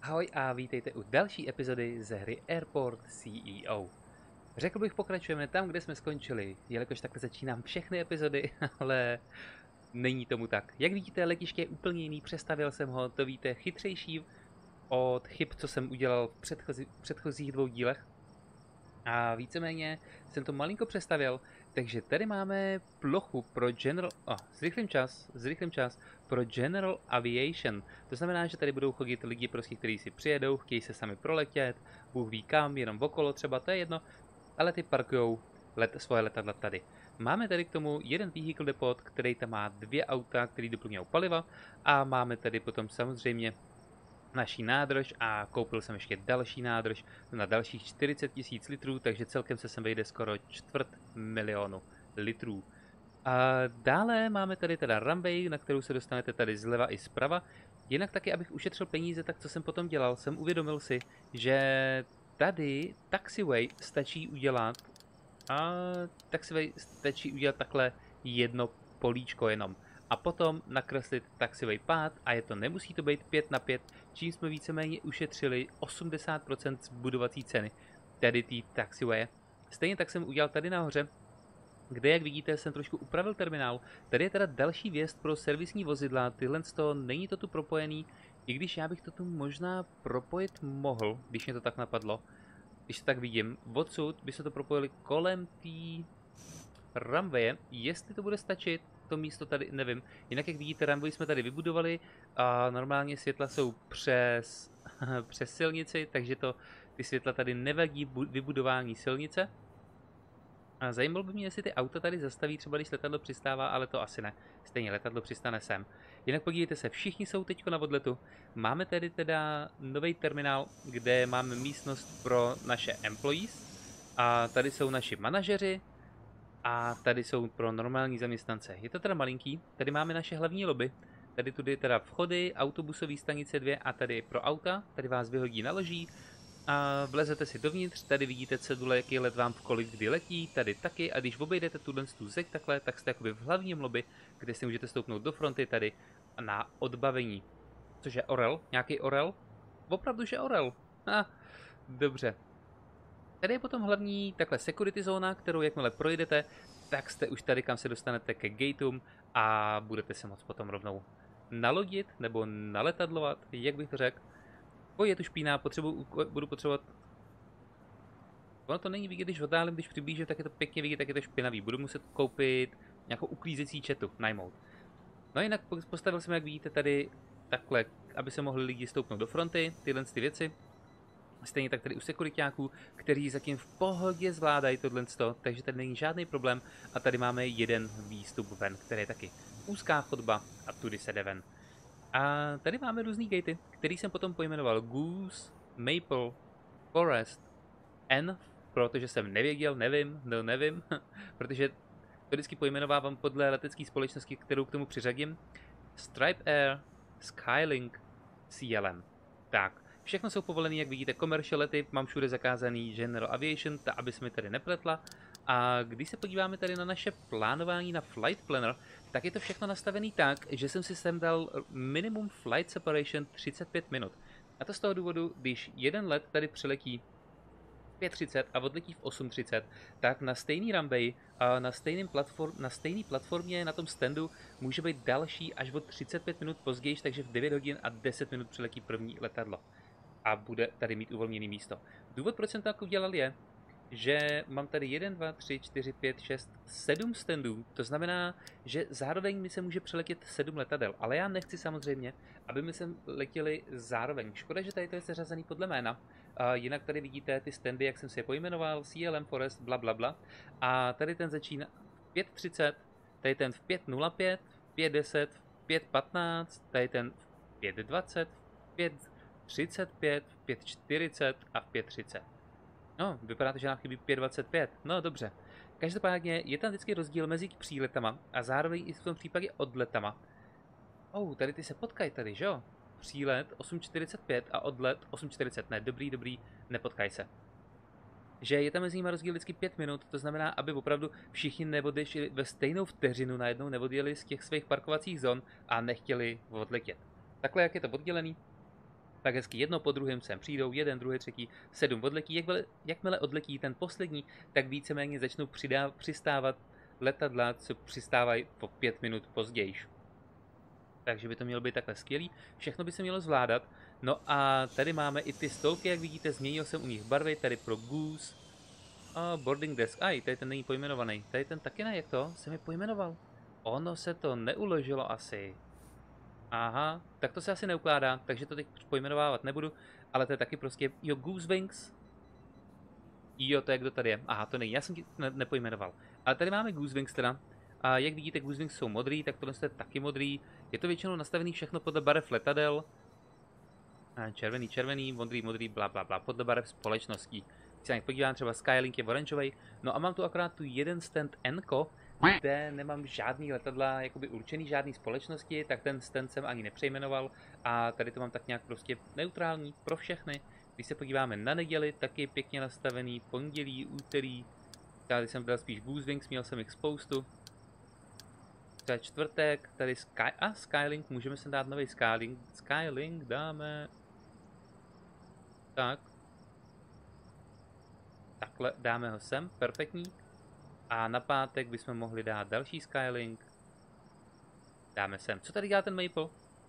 Ahoj a vítejte u další epizody ze hry Airport CEO. Řekl bych, pokračujeme tam, kde jsme skončili, jelikož takhle začínám všechny epizody, ale není tomu tak. Jak vidíte, letiště je úplně jiný, přestavil jsem ho, to víte, chytřejší od chyb, co jsem udělal v předchozích dvou dílech. A víceméně jsem to malinko přestavil, takže tady máme plochu pro General... zrychlím čas pro General Aviation. To znamená, že tady budou chodit lidi, prostě, kteří si přijedou, chtějí se sami proletět, Bůh ví kam, jenom okolo třeba, to je jedno, ale ty parkujou svoje letadla tady. Máme tady k tomu jeden vehicle depot, který tam má dvě auta, který doplňují paliva, a máme tady potom samozřejmě naší nádrž a koupil jsem ještě další nádrž na dalších 40 000 litrů, takže celkem se sem vejde skoro 250 000 litrů. A dále máme tady teda runway, na kterou se dostanete tady zleva i zprava. Jinak taky, abych ušetřil peníze, tak co jsem potom dělal, jsem uvědomil si, že tady taxiway stačí udělat takhle jedno políčko jenom. A potom nakreslit taxiway pád a nemusí to být 5×5, čím jsme víceméně ušetřili 80% z budovací ceny, tedy té taxiway. Stejně tak jsem udělal tady nahoře, kde, jak vidíte, jsem trošku upravil terminál. Tady je teda další vjezd pro servisní vozidla, není to tu propojený, i když já bych to tu možná propojit mohl, když mě to tak napadlo. Když to tak vidím, odsud by se to propojili kolem té runwaye, jestli to bude stačit, to místo tady nevím. Jinak, jak vidíte, runway jsme tady vybudovali a normálně světla jsou přes silnici, takže ty světla tady nevadí vybudování silnice. A zajímalo by mě, jestli ty auta tady zastaví, třeba když letadlo přistává, ale to asi ne. Stejně letadlo přistane sem. Jinak podívejte se, všichni jsou teď na odletu. Máme tady teda nový terminál, kde máme místnost pro naše employees. A tady jsou naši manažeři. A tady jsou pro normální zaměstnance. Je to teda malinký. Tady máme naše hlavní lobby. Tady tudy teda vchody, autobusové stanice 2 a tady pro auta. Tady vás vyhodí, naloží. A vlezete si dovnitř, tady vidíte cedule, jaký let vám v kolik kdy letí, tady taky, a když obejdete tu zeď takhle, tak jste jakoby v hlavním lobby, kde si můžete stoupnout do fronty tady na odbavení. Což je orel, nějaký orel? Opravdu, že orel. Dobře. Tady je potom hlavní takhle security zóna, kterou jakmile projdete, tak jste už tady, kam se dostanete ke gateům a budete se moct potom rovnou nalodit nebo naletadlovat, jak bych to řekl. Je tu špína, budu potřebovat... Ono to není vidět, když oddálím, když přiblížím, tak je to pěkně vidět, tak je to špinavý. Budu muset koupit nějakou uklízecí četu, najmout. No jinak postavil jsem, jak vidíte, tady takhle, aby se mohli lidi stoupnout do fronty, tyhle ty věci. Stejně tak tady u sekuritáků, kteří zatím v pohodě zvládají tohle, takže tady není žádný problém. A tady máme jeden výstup ven, který je taky úzká chodba a tudy se jde ven. A tady máme různý gatey, který jsem potom pojmenoval Goose, Maple, Forest, N, protože jsem nevěděl, nevím, protože to vždycky pojmenovávám podle letecké společnosti, kterou k tomu přiřadím. Stripe Air, Skylink, CLM. Tak, všechno jsou povolené, jak vidíte, commercial lety, mám všude zakázaný General Aviation, aby se mi tady nepletla. A když se podíváme tady na naše plánování na Flight Planner, tak je to všechno nastavené tak, že jsem si sem dal minimum flight separation 35 minut. A to z toho důvodu, když jeden let tady přiletí 5:30 a odletí v 8:30, tak na stejný runway a na stejný platformě na tom standu může být další až o 35 minut později, takže v 9 hodin a 10 minut přiletí první letadlo. A bude tady mít uvolněné místo. Důvod, proč jsem to tak udělal, je, že mám tady 1, 2, 3, 4, 5, 6, 7 standů. To znamená, že zároveň mi se může přeletět 7 letadel. Ale já nechci samozřejmě, aby mi se letěli zároveň. Škoda, že tady to je seřazený podle jména. Jinak tady vidíte ty standy, jak jsem si je pojmenoval, CLM, Forest, bla bla bla. A tady ten začíná v 5:30, tady ten v 5:05, v 5:10, v 5:15, tady ten v 5:20, v 5:35, v 5:40 a v 5:30. No, vypadá to, že nám chybí 5:25. No, dobře. Každopádně je tam vždycky rozdíl mezi příletama a zároveň i v tom případě odletama. Tady ty se potkají tady, že jo? Přílet 8:45 a odlet 8:40. Ne, dobrý, nepotkaj se. Že je tam mezi nimi rozdíl vždycky 5 minut, to znamená, aby opravdu všichni neodešli ve stejnou vteřinu, najednou neodjeli z těch svých parkovacích zón a nechtěli odletět. Takhle, jak je to oddělený, Tak hezky jedno po druhém sem přijdou, jeden, druhý, třetí, 7 odletí. Jakmile odletí ten poslední, tak víceméně začnou přistávat letadla, co přistávají po 5 minut později. Takže by to mělo být takhle skvělý. Všechno by se mělo zvládat. No a tady máme i ty stolky, jak vidíte, změnil jsem u nich barvy, tady pro Goose. A boarding desk, tady ten není pojmenovaný. Tady ten taky ne, jak to? Jsem je pojmenoval. Ono se to neuložilo asi. Aha, tak to se asi neukládá, takže to teď pojmenovávat nebudu, ale to je taky prostě, jo, Goose Wings. Jo, to je, kdo tady je. Aha, to není, já jsem ti nepojmenoval. Ale tady máme Goose Wings teda. A jak vidíte, Goose Wings jsou modrý, tak tohle je taky modrý. Je to většinou nastavený všechno podle barev letadel. Červený, modrý, bla, bla, bla, podle barev společností. Když se podívám, třeba Skylink je oranžový. No a mám tu akorát tu jeden stand Enko, kde nemám žádný letadla jakoby určený žádný společnosti, tak ten stand jsem ani nepřejmenoval a tady to mám tak nějak prostě neutrální pro všechny. Když se podíváme na neděli, taky pěkně nastavený, pondělí, úterý, tady jsem dal spíš Goose Wings, měl jsem jich spoustu. To je čtvrtek, tady Skylink, můžeme sem dát nový Skylink dáme tak. Takhle dáme ho sem, perfektní. A na pátek bychom mohli dát další Skylink. Dáme sem. Co tady dělá ten Maple?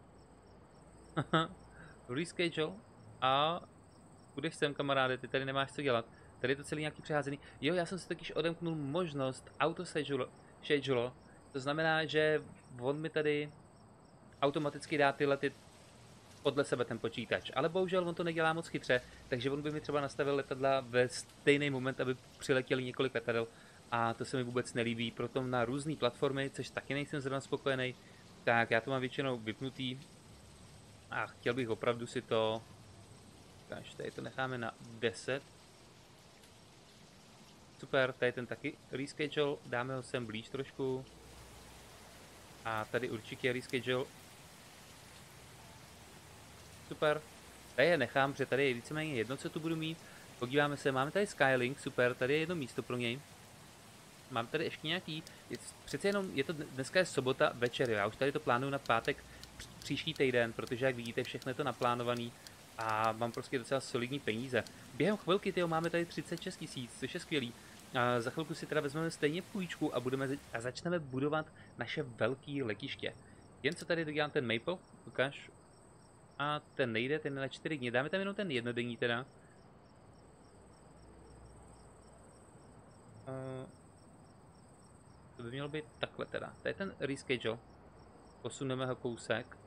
Reschedule. A budeš sem, kamaráde, ty tady nemáš co dělat. Tady je to celý nějaký přeházený. Jo, já jsem si takyž odemknul možnost schedule. To znamená, že on mi tady automaticky dá ty lety podle sebe ten počítač. Ale bohužel on to nedělá moc chytře, takže on by mi třeba nastavil letadla ve stejný moment, aby přiletěli několik letadel. A to se mi vůbec nelíbí, proto na různé platformy, což taky nejsem zrovna spokojený, tak já to mám většinou vypnutý a chtěl bych opravdu si to, tady to necháme na 10. Super, tady ten taky reschedule, dáme ho sem blíž trošku a tady určitě reschedule. Super, tady je nechám, protože tady je víceméně jedno, co tu budu mít. Podíváme se, máme tady Skylink, super, tady je jedno místo pro něj. Mám tady ještě nějaký, přece jenom, dneska je sobota večer, já už tady to plánuju na pátek příští týden, protože jak vidíte, všechno je to naplánovaný a mám prostě docela solidní peníze. Během chvilky, máme tady 36 000, což je skvělý. A za chvilku si teda vezmeme stejně půjčku a začneme budovat naše velké letiště. Jen co tady dodělám ten Maple, ukáž. A ten nejde, ten je na 4 dny, dáme tam jenom ten jednodenní teda. To by mělo být takhle teda. To je ten reschedule. Posuneme ho kousek.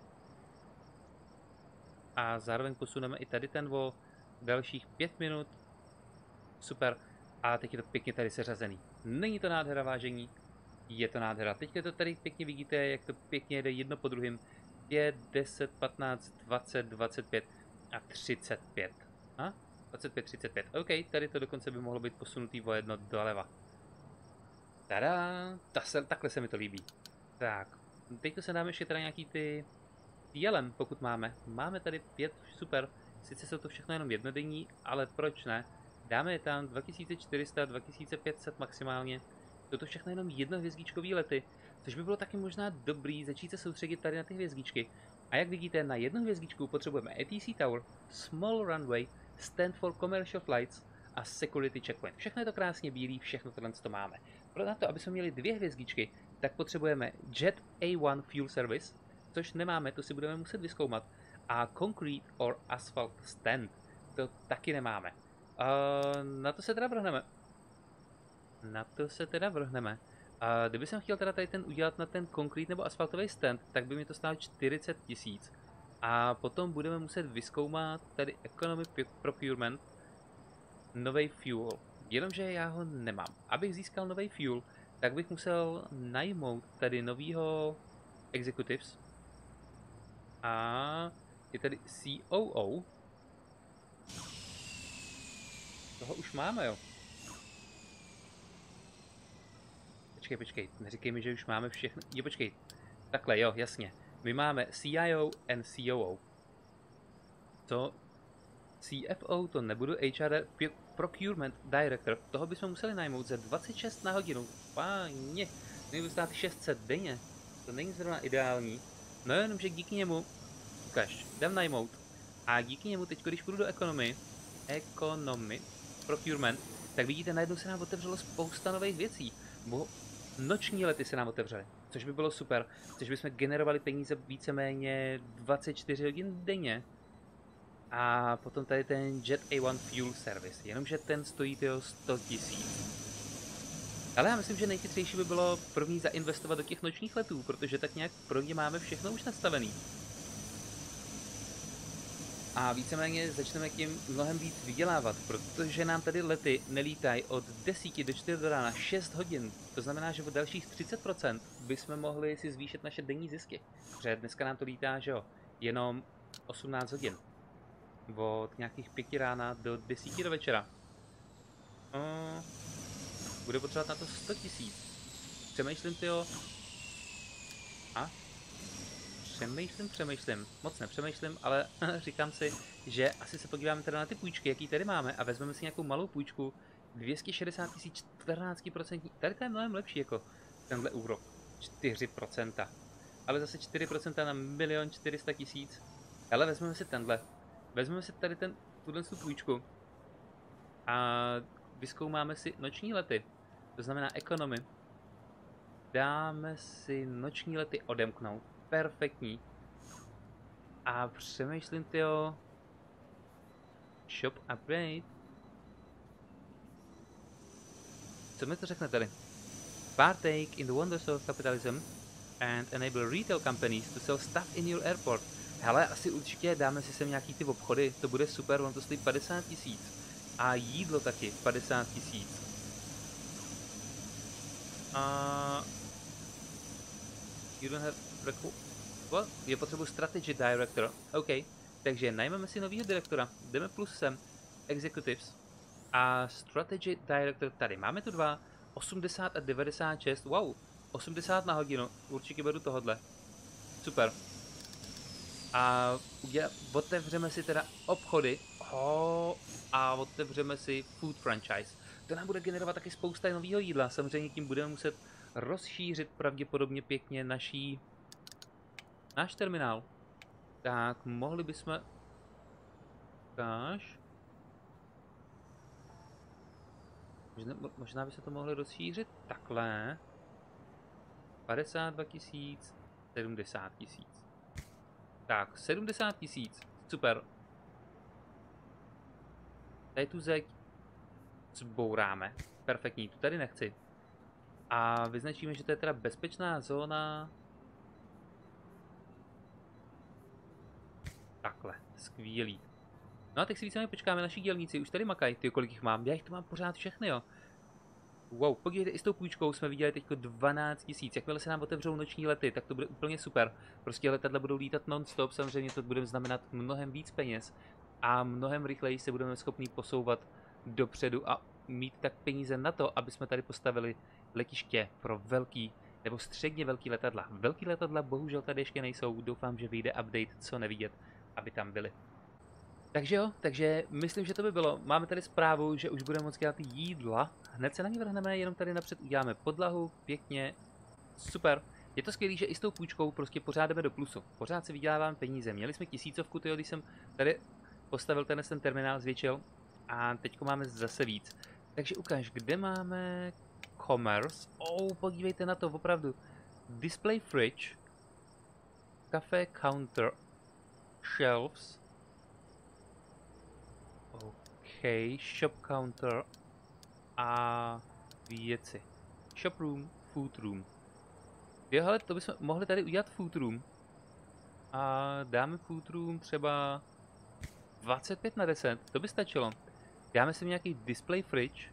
A zároveň posuneme i tady ten o dalších 5 minut. Super. A teď je to pěkně tady seřazený. Není to nádhera, vážení. Je to nádhera. Teď to tady pěkně vidíte, jak to pěkně jde jedno po druhém. 5, 10, 15, 20, 25 a 35. A? 25, 35. OK, tady to dokonce by mohlo být posunutý o jedno doleva. Tada, takhle se mi to líbí. Tak, teď to se dáme ještě teda nějaký ty jelem, pokud máme. Máme tady 5, super. Sice jsou to všechno jenom jednodenní, ale proč ne? Dáme je tam 2400, 2500 maximálně. Jsou to všechno jenom jednohvězdičkový lety, což by bylo taky možná dobrý začít se soustředit tady na ty hvězdičky. A jak vidíte, na jednu hvězdičku potřebujeme ATC Tower, Small Runway, Stand for Commercial Flights a Security Checkpoint. Všechno je to krásně bílý, všechno tohle to máme. Pro to, aby jsme měli 2 hvězdičky, tak potřebujeme Jet A1 Fuel Service, což nemáme, to si budeme muset vyzkoumat. A Concrete or Asphalt Stand, to taky nemáme. Na to se teda vrhneme. A kdyby jsem chtěl teda tady ten udělat na ten konkrét nebo asfaltový stand, tak by mi to stálo 40 000. A potom budeme muset vyzkoumat tady Economy Procurement, nový fuel. Jenomže já ho nemám. Abych získal nový fuel, tak bych musel najmout tady novýho executives. A je tady COO. Toho už máme, jo. Počkej, neříkej mi, že už máme všechno. Jo, počkej. Takhle, jo, jasně. My máme CIO and COO. To CFO to nebudu, HR Procurement Director. Toho bychom museli najmout za 26 na hodinu. Páně, nebudu stát 600 denně. To není zrovna ideální. No jenom, že díky němu, ukaž, jdem najmout. A díky němu teď, když půjdu do economy, procurement, tak vidíte, najednou se nám otevřelo spousta nových věcí. Bo noční lety se nám otevřely, což by bylo super, což bychom generovali peníze víceméně 24 hodin denně. A potom tady ten Jet A1 Fuel Service, jenomže ten stojí 100 000. Ale já myslím, že nejchytřejší by bylo první zainvestovat do těch nočních letů, protože tak nějak pro ně máme všechno už nastavený. A víceméně začneme tím mnohem víc vydělávat, protože nám tady lety nelítají od 10 do 4 do rána 6 hodin. To znamená, že o dalších 30% bychom mohli si zvýšit naše denní zisky. Protože dneska nám to lítá, že jo, jenom 18 hodin. Od nějakých 5 rána do 10 do večera. Bude potřebovat na to 100 000. Přemýšlím, tyjo. A? Přemýšlím. Moc nepřemýšlím, ale říkám si, že asi se podíváme teda na ty půjčky, jaký tady máme a vezmeme si nějakou malou půjčku. 260 000, 14%. Tady to je mnohem lepší jako tenhle úrok. 4%. Ale zase 4% na 1 400 000. Ale vezmeme si tenhle. Vezmeme si tady tuhle půjčku. A vyzkoumáme si noční lety. To znamená economy. Dáme si noční lety odemknout. Perfektní. A přemýšlím, tyjo. Shop upgrade. Co mi to řekne tady? Partake in the wonders of capitalism and enable retail companies to sell stuff in your airport. Hele, asi určitě dáme si sem nějaký ty obchody, to bude super, on to stojí 50 000. A jídlo taky 50 000. A... You don't have... What? Je potřebuji strategy director. OK. Takže najmeme si novýho direktora. Jdeme plus sem. Executives. A strategy director tady. Máme tu dva. 80 a 96. Wow. 80 na hodinu. Určitě beru tohodle. Super. A otevřeme si teda obchody. A otevřeme si food franchise. To nám bude generovat taky spousta nového jídla. Samozřejmě tím budeme muset rozšířit pravděpodobně pěkně náš terminál. Tak mohli bychom... Možná by se to mohlo rozšířit takhle. 52 000, 70 000. Tak, 70 000. Super. Tady tu zeď zbouráme. Perfektní, tu tady nechci. A vyznačíme, že to je teda bezpečná zóna. Takhle, skvělý. No a teď si víceméně počkáme, naši dělníci už tady makají, ty kolik jich mám, já jich tu mám pořád všechny, jo. Wow, podívejte, i s tou půjčkou jsme viděli teď 12 000, jakmile se nám otevřou noční lety, tak to bude úplně super. Prostě letadla budou lítat non-stop, samozřejmě to bude znamenat mnohem víc peněz a mnohem rychleji se budeme schopni posouvat dopředu a mít tak peníze na to, aby jsme tady postavili letiště pro velký nebo středně velký letadla. Velký letadla bohužel tady ještě nejsou, doufám, že vyjde update, co nevidět, aby tam byly. Takže jo, takže myslím, že to by bylo. Máme tady zprávu, že už budeme moct dělat jídla. Hned se na ně vrhneme, jenom tady napřed uděláme podlahu, pěkně, super. Je to skvělé, že i s tou půjčkou prostě pořád jdeme do plusu. Pořád si vyděláváme peníze. Měli jsme 1000, tyjo, když jsem tady postavil ten terminál, zvětšil. A teďko máme zase víc. Takže ukáž, kde máme commerce. Podívejte na to, opravdu. Display fridge. Cafe counter. Shelves. OK, shop counter. A věci. Shop room, food room. Jo, hele, to bychom mohli tady udělat food room. A dáme food room třeba 25/10, to by stačilo. Dáme si nějaký display fridge.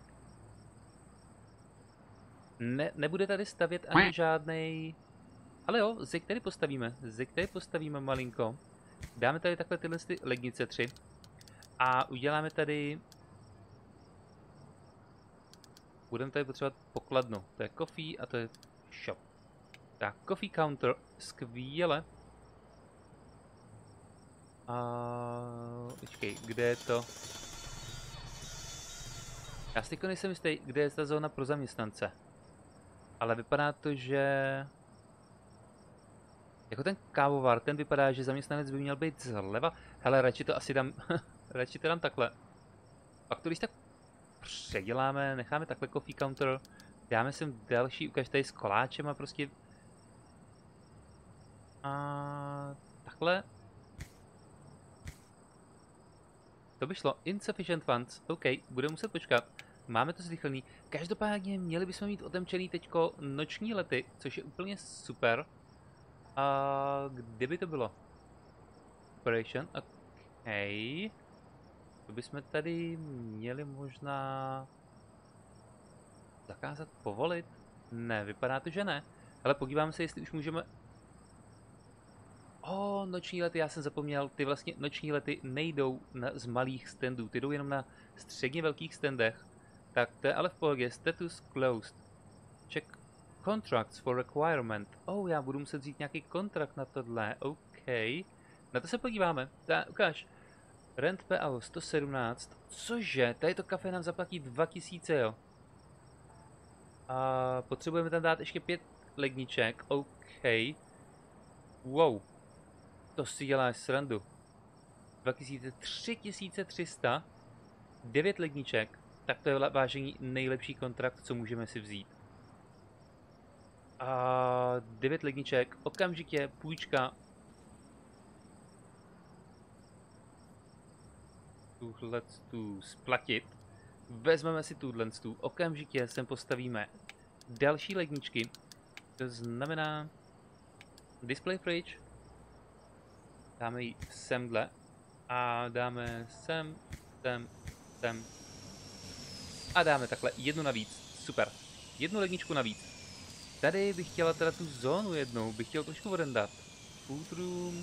Nebude tady stavět ani žádnej. Ale jo, zeď tady postavíme malinko. Dáme tady takhle tyhle lednice 3. A uděláme tady... Budeme tady potřebovat pokladnu. To je coffee a to je shop. Tak, coffee counter, skvěle. Počkej, kde je to? Já si nejsem jistý, kde je ta zóna pro zaměstnance. Ale vypadá to, že... Jako ten kávovar, ten vypadá, že zaměstnanec by měl být zleva. Hele, radši to asi dám, radši to dám takhle. Pak to když tak předěláme, necháme takhle coffee counter, dáme sem další, ukaž tady s koláčem a prostě... A takhle. To by šlo. Insufficient funds. OK, bude muset počkat. Máme to zrychlený. Každopádně měli bychom mít otemčený teďko noční lety, což je úplně super. A kde by to bylo? Operation. OK. To bychom tady měli možná zakázat, povolit? Ne, vypadá to, že ne. Ale podíváme se, jestli už můžeme... Noční lety, já jsem zapomněl, ty vlastně noční lety nejdou z malých standů, ty jdou jenom na středně velkých standech. Tak to je ale v pohodě, status closed. Check contracts for requirement. Já budu muset vzít nějaký kontrakt na tohle, OK. Na to se podíváme, ukáž. Rent PO 117, cože, tady to kafe nám zaplatí 2000, jo. A potřebujeme tam dát ještě 5 ledniček, OK. Wow. To si děláš srandu. 3300, 9 ledniček, tak to je vážení nejlepší kontrakt, co můžeme si vzít. A 9 ledniček, okamžitě půjčka. Tuhle tu splatit. Vezmeme si tuhle tu, okamžitě sem postavíme další ledničky. To znamená display fridge. Dáme ji semhle a dáme sem. A dáme takhle jednu navíc. Super. Jednu ledničku navíc. Tady bych chtěla teda tu zónu jednou, bych chtěl trošku odendat. Food room.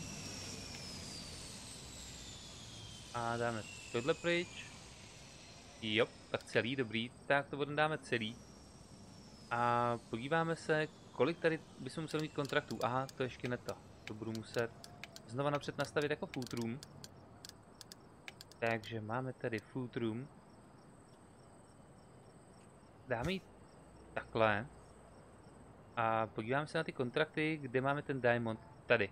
A dáme tohle pryč. Jo, tak celý, dobrý. Tak to odendáme celý. A podíváme se, kolik tady bychom museli mít kontraktů. Aha, to ještě ne to. To budu muset znova napřed nastavit jako food room. Takže máme tady food room. Dáme ji takhle. A podíváme se na ty kontrakty, kde máme ten diamond. Tady.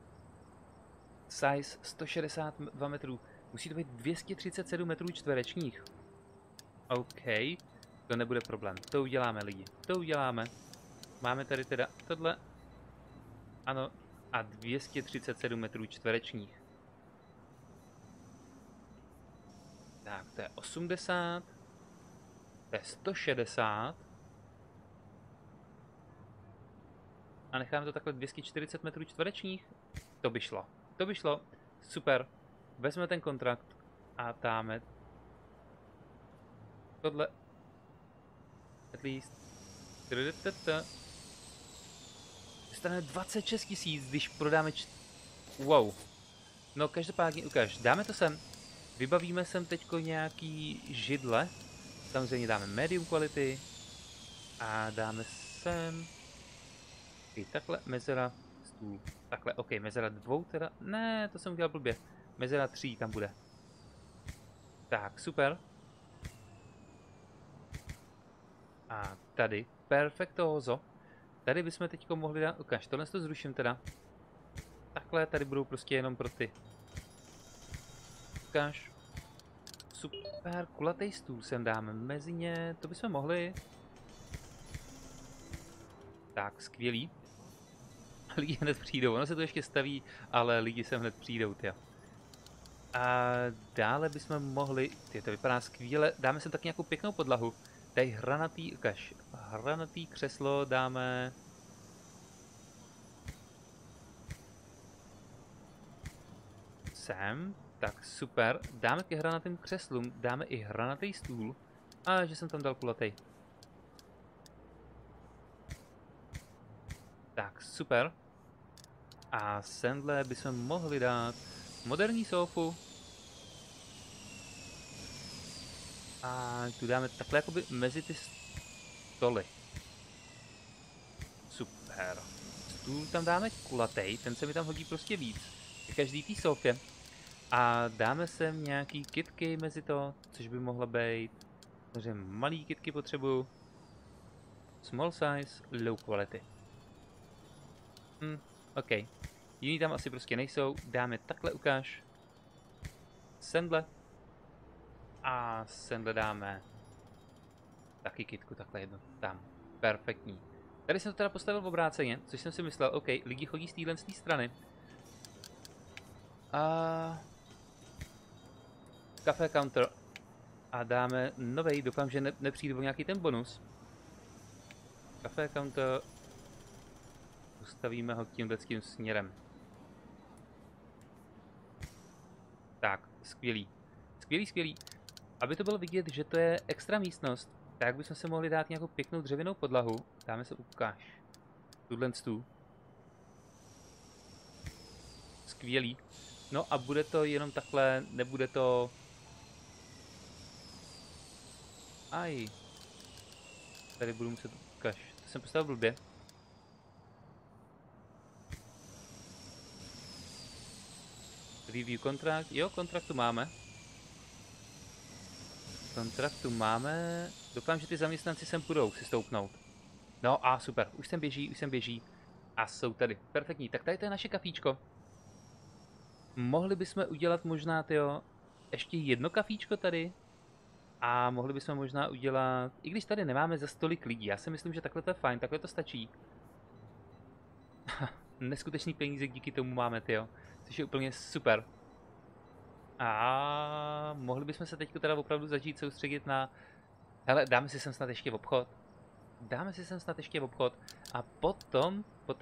Size 162 metrů. Musí to být 237 metrů čtverečních. OK. To nebude problém. To uděláme, lidi. To uděláme. Máme tady teda tohle. Ano. A 237 metrů čtverečních. Tak, to je 80. To je 160. A necháme to takhle 240 metrů čtverečních. To by šlo. To by šlo. Super. Vezmeme ten kontrakt a dáme tohle. At least. Dostaneme 26 000, když prodáme wow. No každopádně ukáž. Dáme to sem. Vybavíme sem teďko nějaký židle. Samozřejmě dáme medium quality. A dáme sem. I takhle mezera stůl. Takhle, OK, mezera 2 teda. Ne, to jsem udělal blbě. Mezera 3 tam bude. Tak, super. A tady, perfektozo. Tady bychom teďko mohli dát, ukáž, tohle to zruším teda. Takhle, tady budou prostě jenom pro ty. Ukáž. Super, kulatý stůl sem dáme mezi ně, to bychom mohli. Tak, skvělý. Lidi hned přijdou, ono se to ještě staví, ale lidi sem hned přijdou, tyjo. A dále bychom mohli, to vypadá skvěle, dáme sem tak nějakou pěknou podlahu. Tady hranatý křeslo dáme. Sem, tak super, dáme ke hranatým křeslům, dáme i hranatý stůl. A že jsem tam dal kulatej. Tak, super. A semhle bychom mohli dát moderní sofu. A tu dáme takhle jakoby mezi ty stoly. Super. Stůl tam dáme kulatej, ten se mi tam hodí prostě víc. Každý té sofě. A dáme sem nějaký kytky mezi to, což by mohlo být. Takže malý kytky potřebuju. Small size, low quality. OK. Jiný tam asi prostě nejsou. Dáme takhle, ukáž. Sendle. A sendle dáme taky kitku, takhle jedno. Tam. Perfektní. Tady jsem to teda postavil v obráceně, což jsem si myslel, OK, lidi chodí z téhle strany. A Café counter. A dáme novej, doufám, že nepřijde o nějaký ten bonus. Café counter. Ustavíme ho tímhle směrem. Tak, skvělý. Skvělý. Aby to bylo vidět, že to je extra místnost, tak bychom se mohli dát nějakou pěknou dřevěnou podlahu. Dáme se ukáž. Tuhle tu. Skvělý. No a bude to jenom takhle, nebude to... Aj. Tady budu muset ukáž. To jsem postavil blbě. Review kontrakt. Jo, kontrakt tu máme. Doufám, že ty zaměstnanci sem půjdou si stoupnout. No a super, už sem běží. A jsou tady. Perfektní, tak tady to je naše kafíčko. Mohli bychom udělat možná, tyjo, ještě jedno kafíčko tady. A mohli bychom možná udělat, i když tady nemáme za stolik lidí, já si myslím, že takhle to je fajn, takhle to stačí. Neskutečný peníze díky tomu máme, tyjo, což je úplně super. A mohli bychom se teď teda opravdu začít soustředit na... Hele, dáme si sem snad ještě v obchod. A potom...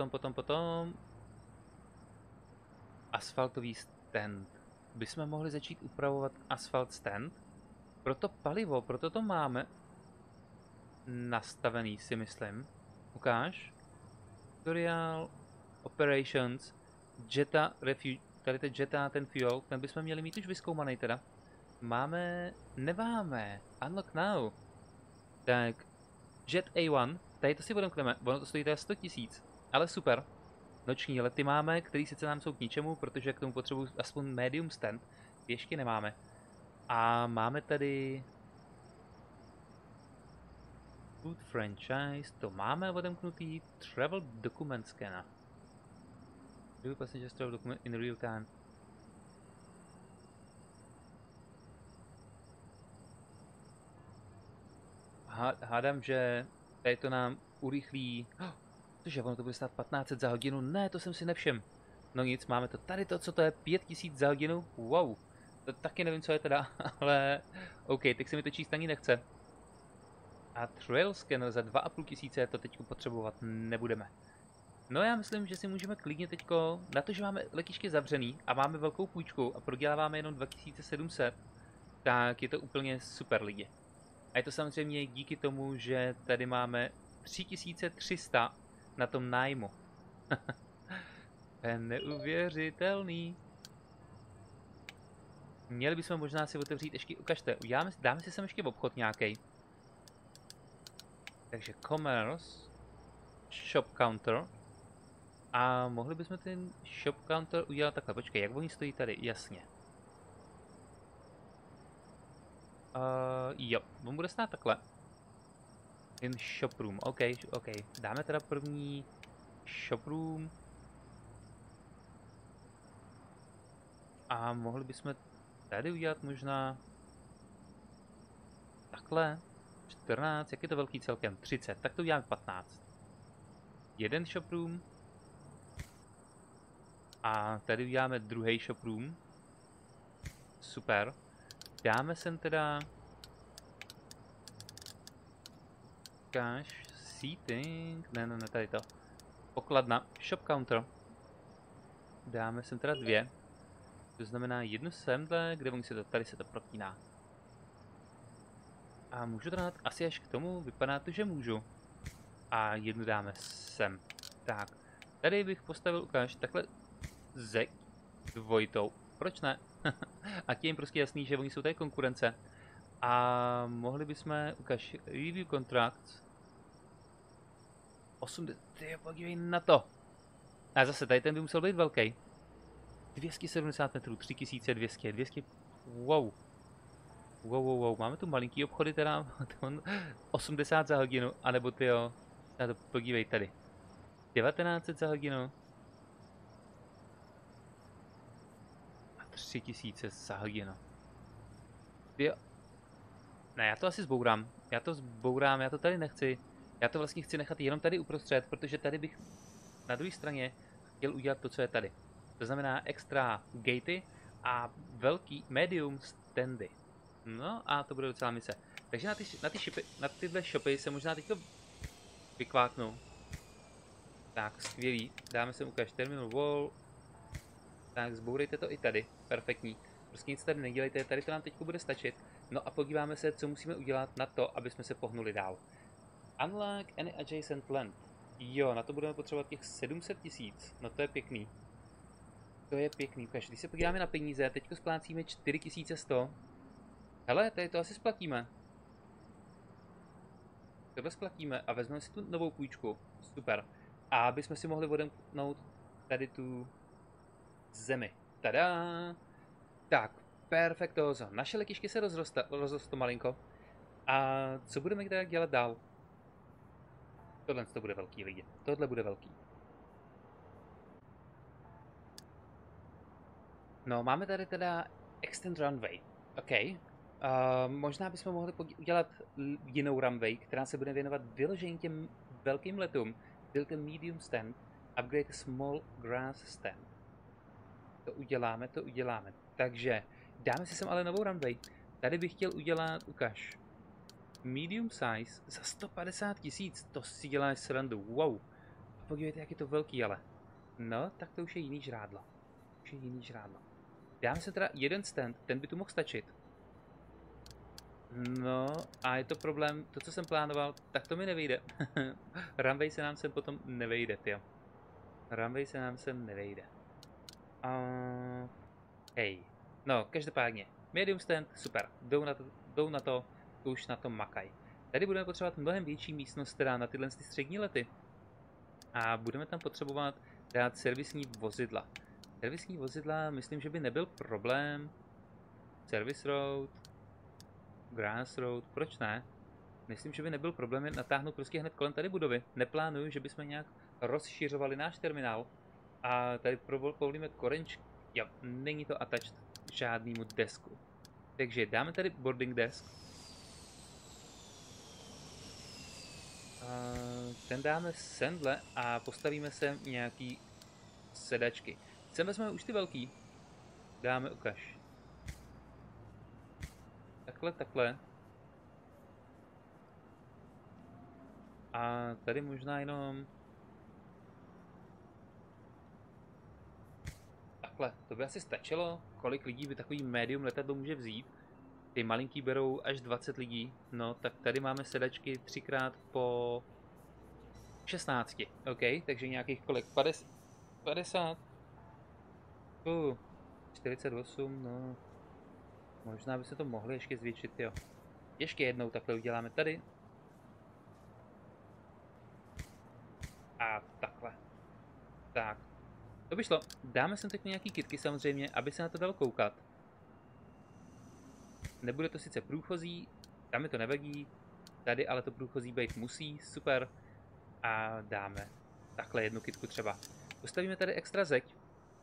Asfaltový stand. Bychom mohli začít upravovat asfalt stand. Proto palivo, proto to máme nastavený, si myslím. Ukáž. Tutorial, operations, Jetta, refuge, tady ten Jetta, ten fuel, ten bychom měli mít už vyzkoumaný teda. Nemáme, unlock now. Tak, Jet A1, tady to si odemkneme, ono to stojí teda 100 000, ale super. Noční lety máme, který sice nám jsou k ničemu, protože k tomu potřebuji aspoň medium stand, ještě nemáme. A máme tady Food franchise, to máme odemknutý. Travel document scanner. Do passengers travel document in real time. Hádám, že tady to nám urychlí. Cože, ono to bude stát 1500 za hodinu? Ne, to jsem si nevšiml. No nic, máme to tady to, co to je, 5000 za hodinu? Wow. To taky nevím, co je teda, ale OK, tak se mi to číst ani nechce. A trail scanner za 2500 to teď potřebovat nebudeme. No já myslím, že si můžeme klidně teďko, na to, že máme letiště zavřený a máme velkou půjčku a proděláváme jenom 2700, tak je to úplně super lidi. A je to samozřejmě díky tomu, že tady máme 3300 na tom nájmu. To je neuvěřitelný. Měli bychom možná si otevřít ještě, ukažte, dáme si sem ještě v obchod nějaký. Takže commerce, shop counter. A mohli bychom ten shop counter udělat takhle, počkej, jak oni stojí tady, jasně. Jo, on bude stát takhle. In shop room, OK. Dáme teda první shop room. A mohli bychom tady udělat možná takhle. 14, jak je to velký celkem? 30, tak to uděláme 15. Jeden shop room. A tady uděláme druhý shop room. Super. Dáme sem teda cash, seating, ne, tady to. Pokladna, shop counter. Dáme sem teda 2. To znamená jednu semhle, kde tady se to protíná. A můžu to dát asi až k tomu, vypadá to, že můžu. A jednu dáme sem. Tak, tady bych postavil, ukáž, takhle ze dvojitou. Proč ne? A tím je prostě jasný, že oni jsou tady konkurence. A mohli bychom, ukáž, review contracts. 80, ty podívej na to. A zase, tady ten by musel být velký. 270 metrů, 3200, wow. Wow, máme tu malinký obchody teda, 80 za hodinu, anebo tyjo, na to podívej tady. 1900 za hodinu. 3000 za hodinu. Jo. Ne, já to asi zbourám. Já to tady nechci. Já to vlastně chci nechat jenom tady uprostřed, protože tady bych na druhé straně chtěl udělat to, co je tady. To znamená extra gatey a velký medium standy. No a to bude docela mise. Takže na tyhle shopy se možná teďko vykváknu. Tak, skvělý. Dáme sem ukáž terminal wall. Tak, zbourejte to i tady. Perfektní. Prostě nic tady nedělejte, tady to nám teď bude stačit. No a podíváme se, co musíme udělat na to, aby jsme se pohnuli dál. Unlock any adjacent land. Jo, na to budeme potřebovat těch 700 000. No to je pěkný. To je pěkný. Ukáž, když se podíváme na peníze, teďko splácíme 4100. Hele, tady to asi splatíme. Tohle splatíme a vezmeme si tu novou půjčku. Super. A aby jsme si mohli odemknout tady tu zemi. Tada! Tak, perfektozo. Naše letiště se rozrostlo malinko. A co budeme teda dělat dál? Tohle to bude velký, lidi. Tohle bude velký. No, máme tady teda Extend Runway. OK. Možná bychom mohli udělat jinou runway, která se bude věnovat vyložení těm velkým letům. Build a medium stand, upgrade a small grass stand. To uděláme. Takže dáme si sem ale novou runway. Tady bych chtěl udělat, ukaž, medium size za 150 000. To si děláš srandu. Wow. Podívejte, jak je to velký, ale. No, tak to už je jiný žrádlo. Dáme si teda jeden stand, ten by tu mohl stačit. No, a je to problém, to, co jsem plánoval, tak to mi nevyjde. Runway se nám sem potom nevejde, jo. Hej. No, každopádně. Medium stand, super. Jdou na to, už na to makaj. Tady budeme potřebovat mnohem větší místnost teda na tyhle střední lety. A budeme tam potřebovat dát servisní vozidla. Servisní vozidla, myslím, že by nebyl problém. Service road, grass road, proč ne? Myslím, že by nebyl problém natáhnout prostě hned kolem tady budovy. Neplánuju, že bychom nějak rozšiřovali náš terminál. A tady povolíme korenč. Jo, není to attached žádnému desku. Takže dáme tady boarding desk. Ten dáme sendle a postavíme sem nějaký sedačky. Sem vezmeme už ty velký. Dáme, ukaž. Takhle. A tady možná jenom... Takhle, to by asi stačilo. Kolik lidí by takový medium letadlo může vzít? Ty malinký berou až 20 lidí. No, tak tady máme sedačky 3x po 16. OK, takže nějakých kolik? 50? 48, no. Možná by se to mohli ještě zvětšit, jo. Ještě jednou takhle uděláme tady. A takhle. Tak. To by šlo. Dáme sem teď nějaký kitky samozřejmě, aby se na to dalo koukat. Nebude to sice průchozí, tam mi to nevadí. Tady ale to průchozí být musí, super. A dáme takhle jednu kitku třeba. Postavíme tady extra zeď.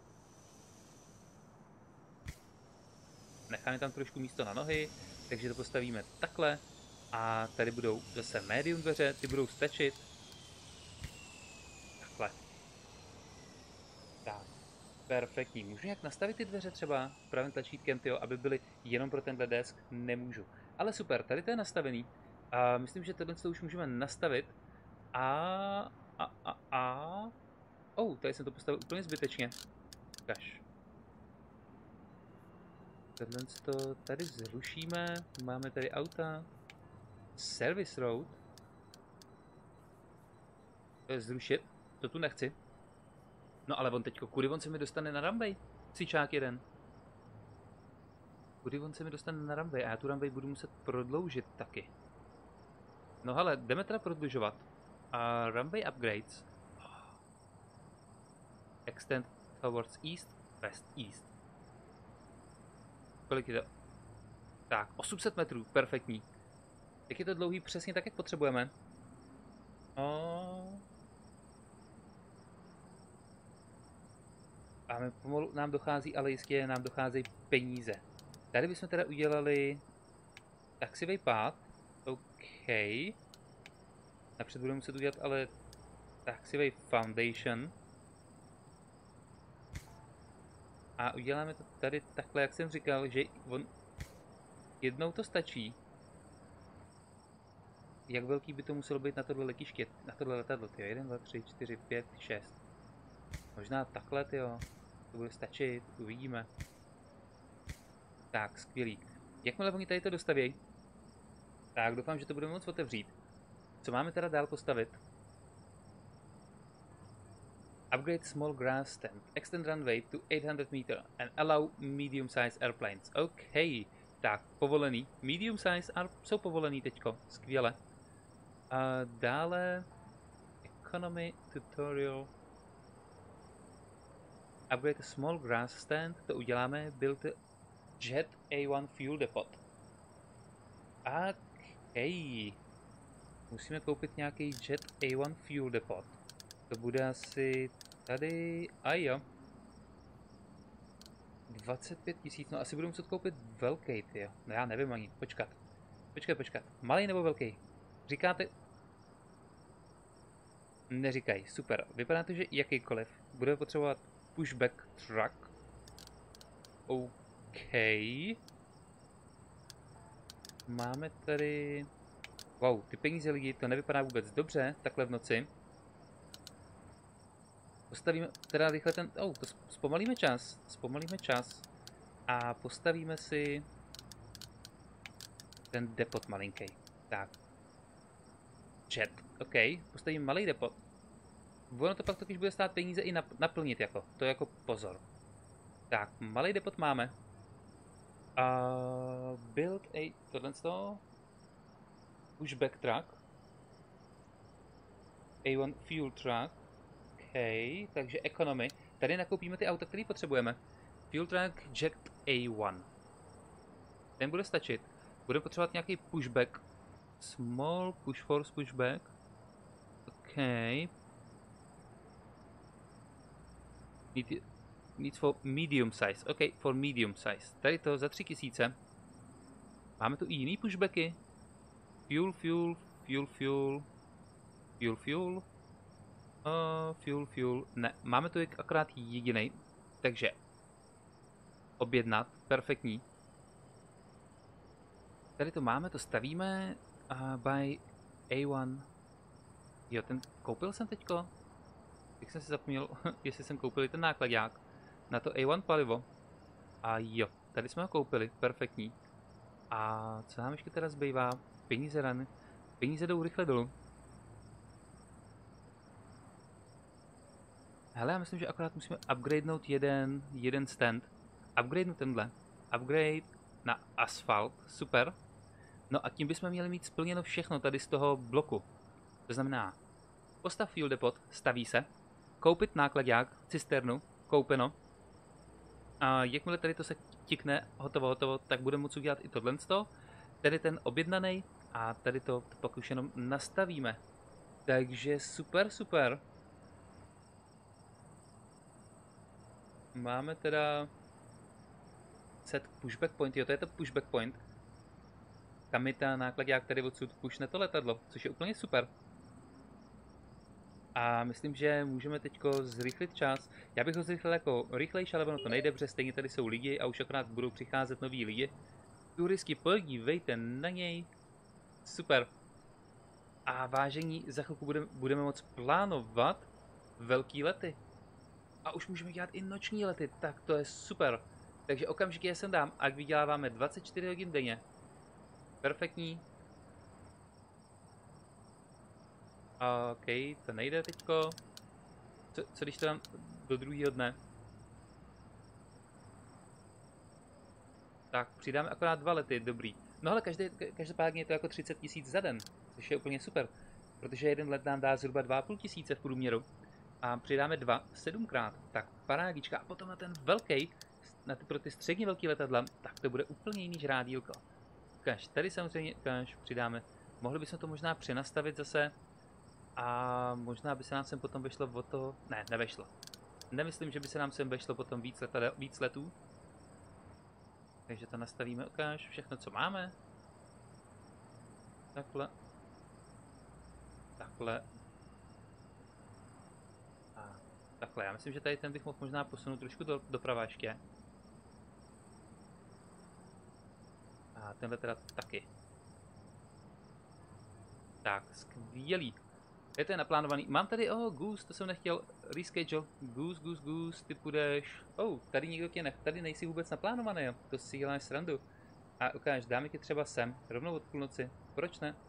Necháme tam trošku místo na nohy, takže to postavíme takhle. A tady budou zase medium dveře, ty budou stačit. Takhle. Tak, perfektní. Můžu nějak nastavit ty dveře třeba pravým tlačítkem, tyjo, aby byly jenom pro tenhle desk? Nemůžu. Ale super, tady to je nastavený. A myslím, že tohle už můžeme nastavit. Tady jsem to postavil úplně zbytečně. Kaž. Tohle to tady zrušíme. Máme tady auta. Service road. To je zrušit. To tu nechci. No ale kudy on se mi dostane na runway? Cvičák jeden. Kudy on se mi dostane na runway? A já tu runway budu muset prodloužit taky. No hele, jdeme teda prodlužovat. A runway upgrades. Extend towards east, west, east. Kolik je to? Tak, 800 metrů, perfektní. Jak je to dlouhý, přesně tak, jak potřebujeme. Pomalu nám dochází, ale jistě nám docházejí peníze. Tady bychom teda udělali taxivý pád. OK. Napřed budeme muset udělat ale taxivý foundation. A uděláme to tady takhle, jak jsem říkal, že jednou to stačí. Jak velký by to muselo být na tohle letiště, na tohle letadlo, tyjo? 1, 2, 3, 4, 5, 6. Možná takhle, tyjo. To bude stačit, uvidíme. Tak, skvělý. Jakmile oni tady to dostavějí, tak doufám, že to budeme moct otevřít. Co máme teda dál postavit? Upgrade small grass stand. Extend runway to 800 meter and allow medium size airplanes. OK. Tak, povolený. Medium size jsou povolený teďko. Skvěle. A dále economy tutorial. Upgrade a small grass stand. To uděláme. Build a jet A1 fuel depot. OK. Musíme koupit nějaký jet A1 fuel depot. To bude asi tady, a jo. 25 000, no asi budu muset koupit velký, tyjo. No já nevím ani, počkat. Počkat. Malý nebo velký? Říkáte? Neříkají, super. Vypadá to, že jakýkoliv. Budeme potřebovat pushback truck. OK. Máme tady... Wow, ty peníze lidi, to nevypadá vůbec dobře, takhle v noci. Postavíme, teda rychle ten, to zpomalíme čas a postavíme si ten depot malinký. Tak. Jet, OK, postavím malý depot. Ono to pak totiž bude stát peníze i naplnit jako, to jako pozor. Tak, malý depot máme. Build a, tohle z toho. Pushback truck. A1 fuel truck. OK, takže economy. Tady nakoupíme ty auta, které potřebujeme. Fuel truck jet A1. Ten bude stačit. Budeme potřebovat nějaký pushback. Small push force pushback. OK. Needs for medium size. OK, for medium size. Tady to za 3000. Máme tu i jiný pushbacky. Fuel. Ne, máme tu akorát jediný. Takže objednat, perfektní. Tady to máme, to stavíme. By A1. Jo, ten koupil jsem teďko. Jak jsem si zapomněl, jestli jsem koupil ten nákladák na to A1 palivo. A jo, tady jsme ho koupili, perfektní. A co nám ještě teda zbývá? Peníze rany. Peníze jdou rychle dolů. Hele, já myslím, že akorát musíme upgradenout jeden stand. Upgradenout tenhle. Upgrade na asfalt. Super. No a tím bychom měli mít splněno všechno tady z toho bloku. To znamená, postav fuel depot, staví se. Koupit nákladák, cisternu, koupeno. A jakmile tady to se tikne, hotovo, tak budeme moci udělat i tohle. Tady ten objednaný a tady to pak už jenom nastavíme. Takže super. Máme teda set pushback point, jo, to je to pushback point. Tam mi ta nákladák tady odsud pushne to letadlo, což je úplně super. A myslím, že můžeme teďko zrychlit čas. Já bych ho zrychlil jako rychlejší, ale ono to nejde, protože stejně tady jsou lidi a už akorát budou přicházet noví lidi. Turisky, podívejte na něj. Super. A vážení, za chvilku budeme moct plánovat velký lety. A už můžeme dělat i noční lety, tak to je super. Takže okamžitě je sem dám, ať vyděláváme 24 hodin denně. Perfektní. OK, to nejde teďko. Co když to dám do druhého dne? Tak přidáme akorát 2 lety, dobrý. No ale každopádně je to jako 30 000 za den, což je úplně super. Protože jeden let nám dá zhruba 2500 v průměru. A přidáme 2, 7krát, tak parádička. A potom na ten velký, pro ty středně velký letadla, tak to bude úplně jiný žrádílko. Tady samozřejmě přidáme. Mohli bychom to možná přenastavit zase. A možná by se nám sem potom vešlo o to... Ne, nevešlo. Nemyslím, že by se nám sem vešlo potom víc letů. Takže to nastavíme, ukáž všechno, co máme. Takhle. Takhle. A takhle. Já myslím, že tady ten bych mohl možná posunout trošku doprava ještě. A tenhle teda taky. Tak, skvělý. Je to naplánovaný. Mám tady, Goose, to jsem nechtěl. Reschedule. Goose, ty půjdeš. Tady nikdo tě tady nejsi vůbec naplánovaný, jo. To si děláš srandu. A ukáž, dáme tě třeba sem, rovnou od půlnoci. Proč ne?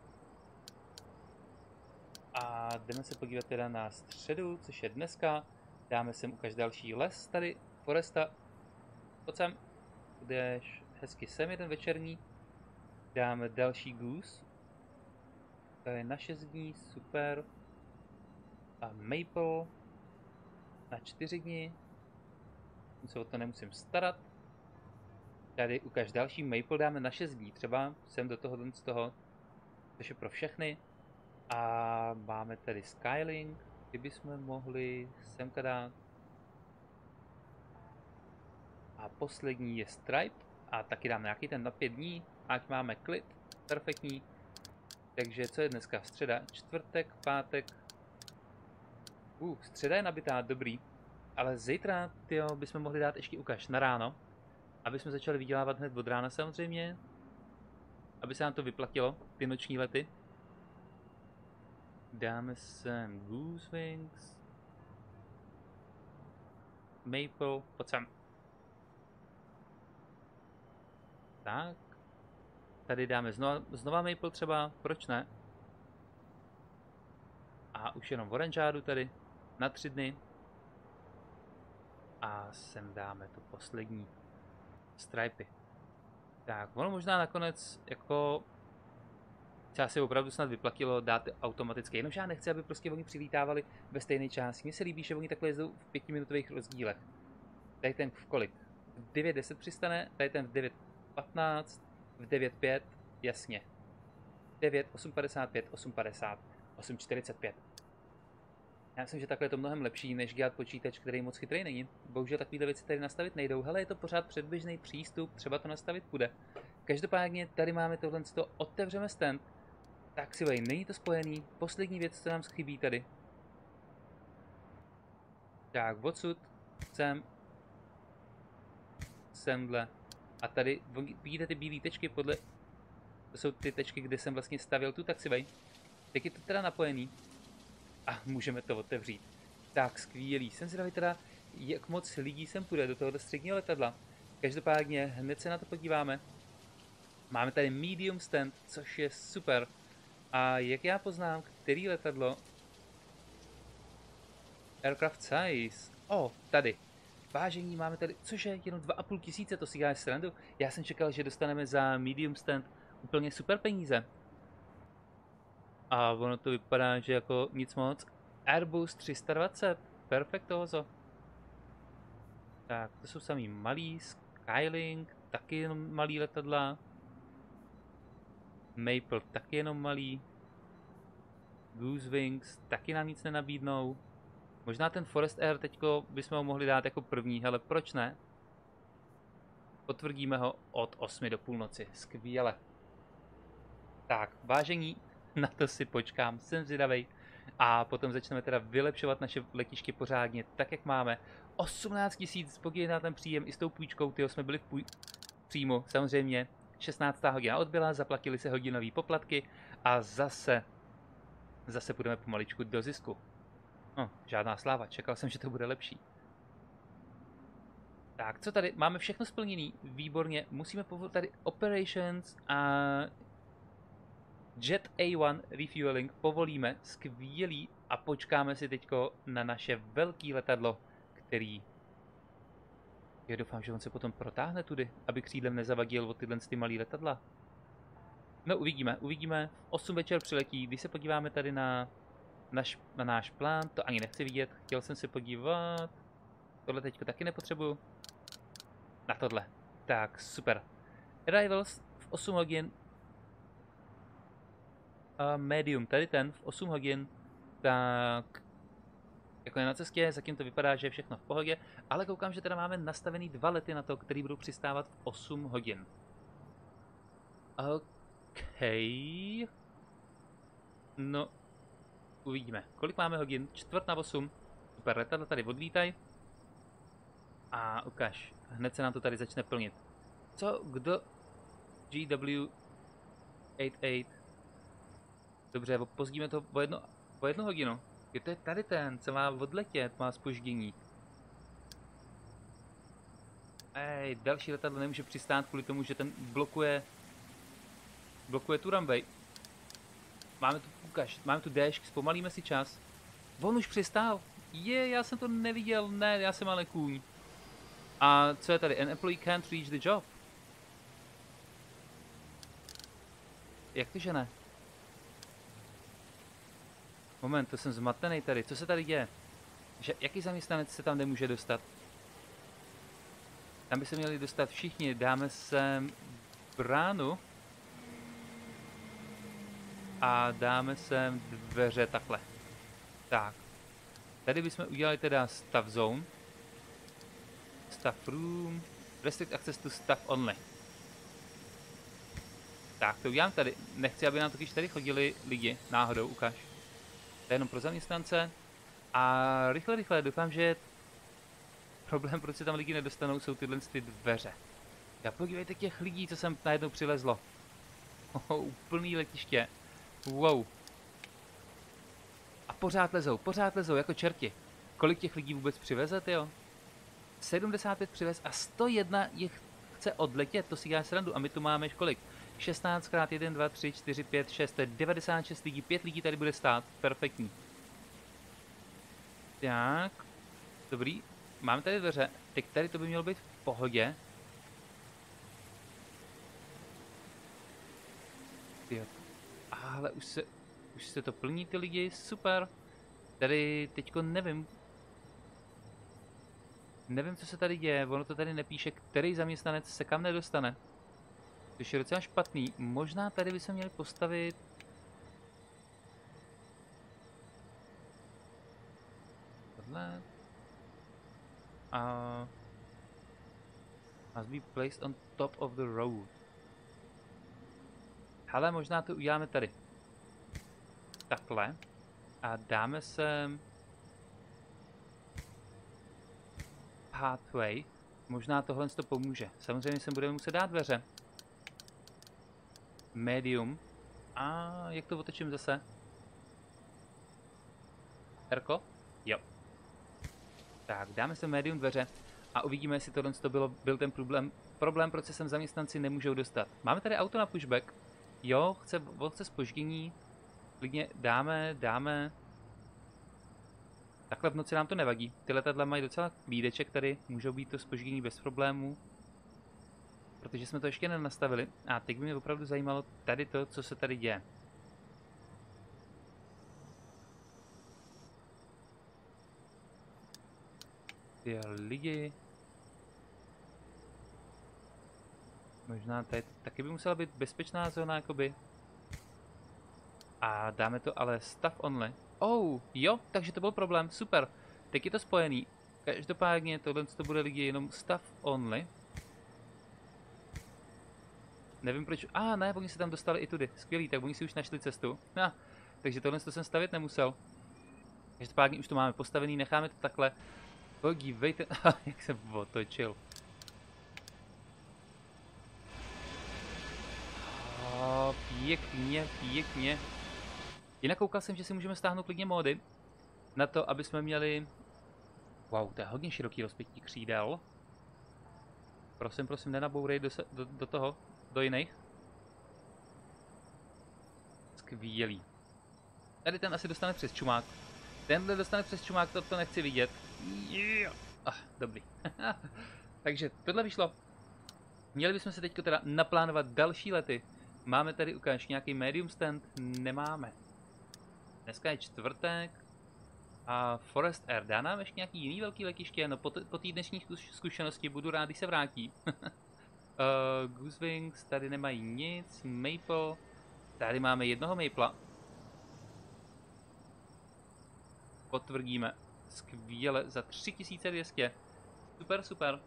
A jdeme se podívat teda na středu, což je dneska. Dáme sem ukáž další les tady, foresta. Pojď sem. Jdeš hezky sem, jeden večerní. Dáme další Goose. To je na 6 dní, super. A Maple na 4 dny. Se o to nemusím starat. Tady ukáž další Maple dáme na 6 dní, třeba sem do tohohle z toho, což je pro všechny. A máme tady Skylink, ty bychom mohli semka dát. A poslední je Stripe a taky dáme nějaký ten na 5 dní, ať máme klid, perfektní. Takže co je dneska? Středa, čtvrtek, pátek. Středa je nabitá, dobrý. Ale zítra, tyjo, bychom mohli dát ještě ukáž na ráno. Aby jsme začali vydělávat hned od rána samozřejmě. Aby se nám to vyplatilo, ty noční lety. Dáme sem Goose Wings. Maple, pojď sem. Tak. Tady dáme znova Maple třeba, proč ne? A už jenom oranžádu tady na 3 dny. A sem dáme to poslední stripy. Tak, ono možná nakonec jako třeba si opravdu snad vyplatilo dát automaticky, jenomže já nechci, aby prostě oni přilítávali ve stejné části. Mně se líbí, že oni takhle jezdou v 5minutových rozdílech. Tady ten v kolik? V 9:10 přistane, tady ten v 9:15, v 9:05, jasně. 9, 8:55, 8:50, 8:45. Já myslím, že takhle je to mnohem lepší, než dělat počítač, který moc chytrý není. Bohužel takovéhle věci tady nastavit nejdou. Hele, je to pořád předběžný přístup, třeba to nastavit půjde. Každopádně tady máme tohle, otevřeme stand. Tak si vej, není to spojený. Poslední věc, co nám chybí tady. Tak, odsud, semhle. A tady, vidíte ty bílé tečky podle... To jsou ty tečky, kde jsem vlastně stavil tu taxivej. Tak je to teda napojený. A můžeme to otevřít. Tak, skvělý. Jsem zvědavý teda, jak moc lidí sem půjde do tohoto středního letadla. Každopádně hned se na to podíváme. Máme tady medium stand, což je super. A jak já poznám, který letadlo... Aircraft size. Tady. Vážení máme tady, což je jenom 2,5 tisíce, to si děláš srandu. Já jsem čekal, že dostaneme za medium stand úplně super peníze. A ono to vypadá, že jako nic moc. Airbus 320, perfektozo. Tak, to jsou samý malý, Skylink, taky jenom malý letadla. Maple, taky jenom malý. Goose Wings, taky nám nic nenabídnou. Možná ten Forest Air teďko bychom ho mohli dát jako první, ale proč ne? Potvrdíme ho od 8 do půlnoci, skvěle. Tak, vážení, na to si počkám, jsem zvědavej. A potom začneme teda vylepšovat naše letiště pořádně, tak jak máme. 18 000 spoky na ten příjem i s tou půjčkou, tyho jsme byli v příjmu, samozřejmě. 16. hodina odbyla, zaplatili se hodinové poplatky a zase půjdeme pomaličku do zisku. Žádná sláva, čekal jsem, že to bude lepší. Tak, co tady? Máme všechno splněné, výborně. Musíme povolit tady Operations a Jet A1 Refueling povolíme, skvělý, a počkáme si teďko na naše velké letadlo, který... Já doufám, že on se potom protáhne tudy, aby křídlem nezavadil od tyhle ty malý letadla. No, uvidíme. V 8 večer přiletí, když se podíváme tady na náš plán, to ani nechci vidět, chtěl jsem se podívat. Tohle teďko taky nepotřebuju. Na tohle. Tak, super. Arrivals v 8 hodin. Medium, tady ten v 8 hodin. Tak, jako je na cestě, zatím to vypadá, že je všechno v pohodě, ale koukám, že teda máme nastavený 2 lety na to, který budou přistávat v 8 hodin. OK. No, uvidíme. Kolik máme hodin? 7:45. Super, letadla tady odlítaj. A ukáž. Hned se nám to tady začne plnit. Co? Kdo? GW88. Dobře, pozdíme to o jednu hodinu. Je to tady ten, co má odletět, má zpoždění. Další letadlo nemůže přistát kvůli tomu, že ten blokuje tu runway. Máme tu déšť, zpomalíme si čas. On už přistál. Já jsem to neviděl, ne, já jsem ale kůň. A co je tady? An employee can't reach the job. Jak to, že ne? Moment, to jsem zmatený tady. Co se tady děje? Jaký zaměstnanec se tam nemůže dostat? Tam by se měli dostat všichni. Dáme sem bránu. A dáme sem dveře takhle. Tak. Tady bychom udělali teda staff zone. Staff room. Restrict access to staff only. Tak, to udělám tady. Nechci, aby nám totiž tady chodili lidi. Náhodou, ukáž. To je jenom pro zaměstnance. A rychle, doufám, že problém, proč se tam lidi nedostanou, jsou tyhle ty dveře. Já podívejte těch lidí, co sem najednou přilezlo. Úplný letiště. Wow. A pořád lezou, jako čerti. Kolik těch lidí vůbec přivezete, jo? 75 přivez a 101 jich chce odletět, to si dělá srandu. A my tu máme kolik? 16 krát 1, 2, 3, 4, 5, 6, to je 96 lidí, 5 lidí tady bude stát, perfektní. Tak, dobrý, máme tady dveře, teď tady to by mělo být v pohodě. Jo. Ale už se to plní ty lidi, super. Tady teďko nevím, co se tady děje, ono to tady nepíše, který zaměstnanec se kam nedostane. Což je docela špatný. Možná tady by se měli postavit... Tohle. A... Must be placed on top of the road. Ale možná to uděláme tady. Takhle. A dáme sem... Pathway. Možná tohle to pomůže. Samozřejmě sem budeme muset dát dveře. Medium. A jak to otočím zase? Erko? Jo. Tak, dáme se medium dveře a uvidíme, jestli tohle byl ten problém, proč se sem zaměstnanci nemůžou dostat. Máme tady auto na pushback. Jo, chce zpoždění. Klidně dáme. Takhle v noci nám to nevadí. Ty letadla mají docela klídeček tady, můžou být to zpoždění bez problémů. Protože jsme to ještě nenastavili. A teď by mě opravdu zajímalo tady to, co se tady děje. Ty lidi. Možná tady taky by musela být bezpečná zóna, jakoby. A dáme to ale staff only. Oh, jo, takže to byl problém, super. Teď je to spojený. Každopádně tohle to bude lidi jenom staff only. Nevím proč. Ne, oni se tam dostali i tudy. Skvělý, tak oni si už našli cestu. Takže tohle jsem stavět nemusel. Každopádně už to máme postavený, necháme to takhle. Podívejte, jak jsem otočil. Pěkně. Jinak koukal jsem, že si můžeme stáhnout klidně módy. Na to, aby jsme měli... Wow, to je hodně široký rozpětí křídel. Prosím, nenabourej do toho. Do jiných. Skvělý. Tady ten asi dostane přes čumák. Tenhle dostane přes čumák, to nechci vidět. Dobrý. Takže tohle vyšlo. Měli bychom se teď teda naplánovat další lety. Máme tady, ukáž, nějaký medium stand? Nemáme. Dneska je čtvrtek. A Forest Air. Dá nám ještě nějaký jiný velký letiště? No po té dnešní zkušenosti budu rád, když se vrátí. Goosewings, tady nemají nic. Maple. Tady máme jednoho Mapla. Potvrdíme. skvěle, za 3200. Super, super.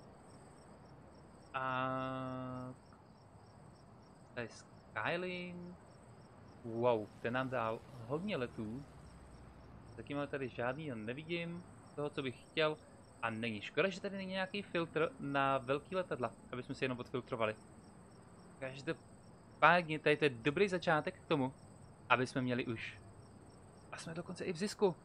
A tady Skylink. Wow, ten nám dal hodně letů. Zatím ale tady žádný nevidím, toho, co bych chtěl. A není škoda, že tady není nějaký filtr na velký letadla, aby jsme si jenom odfiltrovali. Každopádně tady to je dobrý začátek k tomu, aby jsme měli už. A jsme dokonce i v zisku.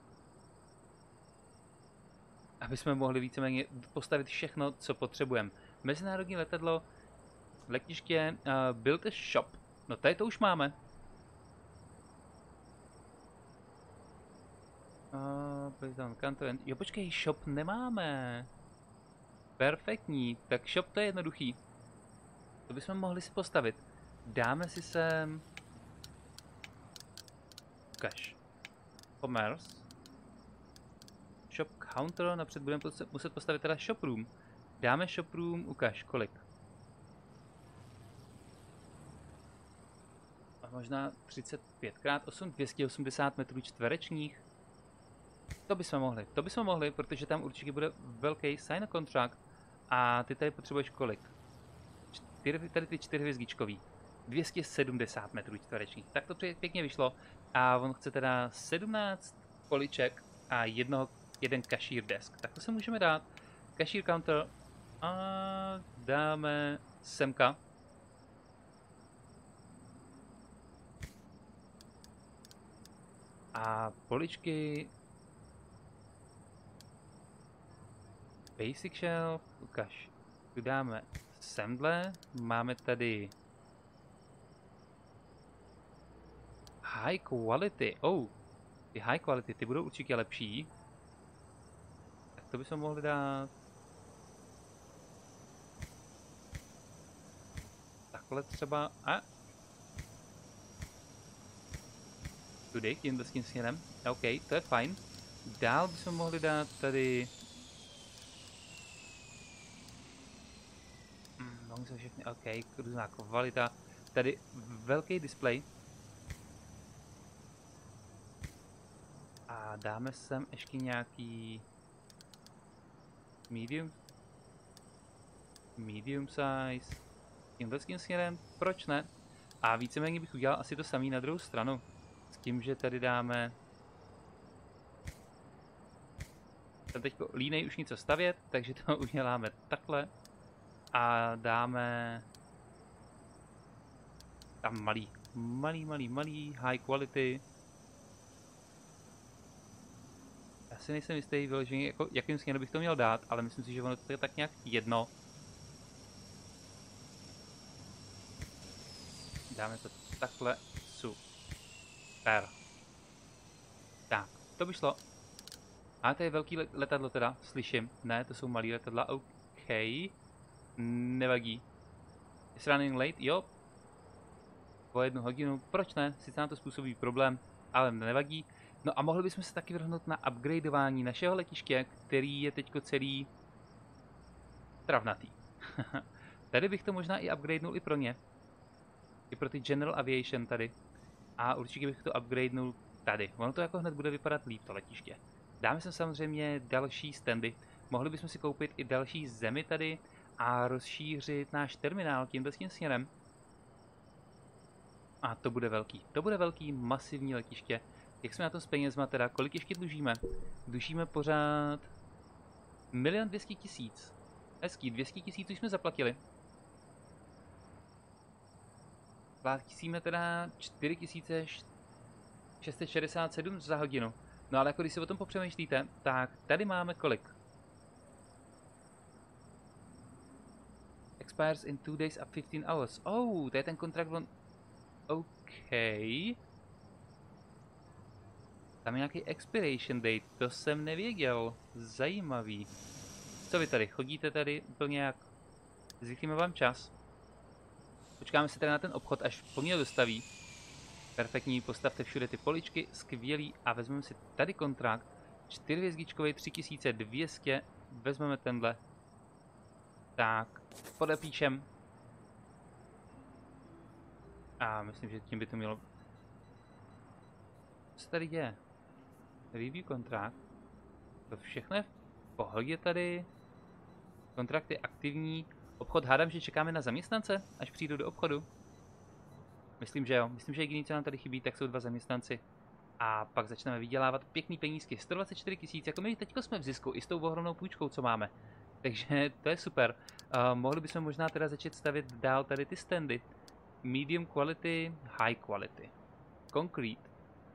Aby jsme mohli víceméně postavit všechno, co potřebujeme. Mezinárodní letadlo, letiště, build a shop. No tady to už máme. Jo, počkej, shop nemáme. Perfektní, tak shop to je jednoduchý. To bychom mohli si postavit. Dáme si sem... Ukaž. Commerce. Shop counter, napřed budeme muset postavit teda shop room. Dáme shop room, ukaž, kolik? A možná 35x8, 280 metrů čtverečních. To bychom mohli, protože tam určitě bude velký sign contract. A ty tady potřebuješ kolik? Tady ty 4 hvězdičkový. 270 metrů čtverečních. Tak to pěkně vyšlo. A on chce teda 17 poliček a jeden cashier desk. Tak to se můžeme dát. Cashier counter. A dáme semka. A poličky. Basic shelf. Ukaž. Tu dáme semhle. Máme tady high quality. Oh, ty high quality, ty budou určitě lepší. Tak to bychom mohli dát takhle třeba. A tudy, tímhle s tím směrem. OK, to je fajn. Dál bychom mohli dát tady... Mohli jsme všechny, OK, různá kvalita. Tady velký display. A dáme sem ještě nějaký... Medium size. Tímhle s tím směrem, proč ne? A víceméně bych udělal asi to samý na druhou stranu. S tím, že tady dáme... Tam teď línej už něco stavět, takže to uděláme takhle. A dáme... Tam malý, high quality. Já si nejsem jistý vyloženě, jako, jakým směrem bych to měl dát, ale myslím si, že ono to je tak nějak jedno. Dáme to takhle, super. Tak, to by šlo. A to je velký letadlo teda, slyším. Ne, to jsou malý letadla, OK. Nevadí. Is running late, jo. Po 1 hodinu, proč ne? Sice nám to způsobí problém, ale nevadí. No a mohli bychom se taky vrhnout na upgradeování našeho letiště, který je teďko celý travnatý. Tady bych to možná i upgradenul i pro ně. I pro ty General Aviation tady. A určitě bych to upgradenul tady. Ono to jako hned bude vypadat líp, to letiště. Dáme sem samozřejmě další standy. Mohli bychom si koupit i další zemi tady a rozšířit náš terminál tímhle tím směrem. A to bude velký. To bude velký, masivní letiště. Jak jsme na tom s penězma teda? Kolik ještě dlužíme? Dlužíme pořád 1 200 000. Hezký, 200 000 už jsme zaplatili. Platíme teda 4667 za hodinu. No ale jako když si o tom popřemýšlíte, tak tady máme kolik? Expires in 2 days a 15 hours. Oh, to je ten kontrakt on... OK. Tam je nějaký expiration date, to jsem nevěděl. Zajímavý. Co vy tady, chodíte tady úplně jak... Zvyklíme vám čas. Počkáme si tady na ten obchod, až po mě dostaví. Perfektní, postavte všude ty poličky, skvělý. A vezmeme si tady kontrakt. 4hvězdičkový, 3200. Vezmeme tenhle. Tak, podepíšem. A myslím, že tím by to mělo... Co tady děje? Review kontrakt. To všechno je v pohodě tady. Kontrakty aktivní. Obchod, hádám, že čekáme na zaměstnance, až přijdu do obchodu. Myslím, že jo. Myslím, že jediný, co nám tady chybí, tak jsou 2 zaměstnanci. A pak začneme vydělávat pěkný penízky. 124 000, jako my teďko jsme v zisku, i s tou ohromnou půjčkou, co máme. Takže to je super. Mohli bychom možná teda začít stavět dál tady ty standy. Medium quality, high quality. Concrete.